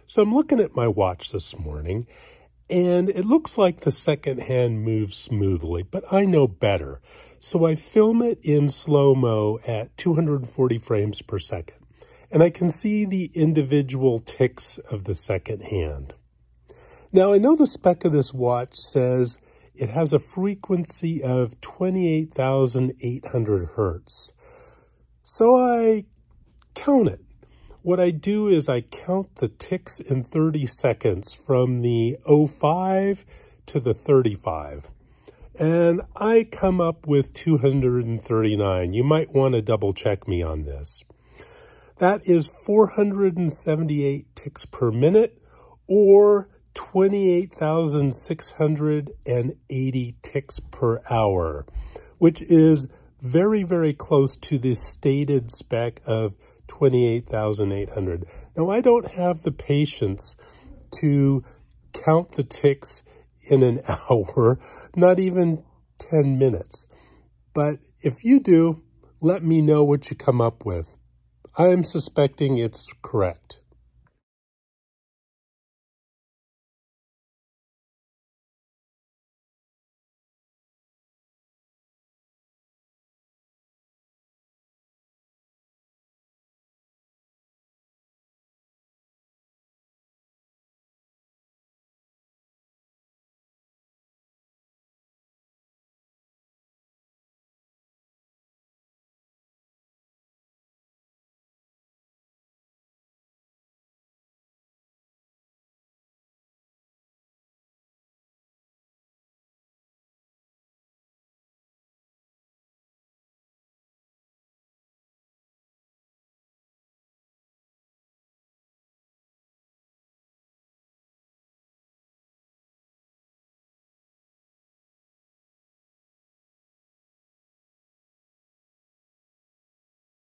So I'm looking at my watch this morning, and it looks like the second hand moves smoothly, but I know better. So I film it in slow-mo at 240 frames per second, and I can see the individual ticks of the second hand. Now, I know the spec of this watch says it has a frequency of 28,800 hertz. So I count it. What I do is I count the ticks in 30 seconds from the 05 to the 35. And I come up with 239. You might want to double check me on this. That is 478 ticks per minute, or 28,680 ticks per hour, which is very, very close to the stated spec of 28,800. Now, I don't have the patience to count the ticks in an hour, not even 10 minutes. But if you do, let me know what you come up with. I'm suspecting it's correct.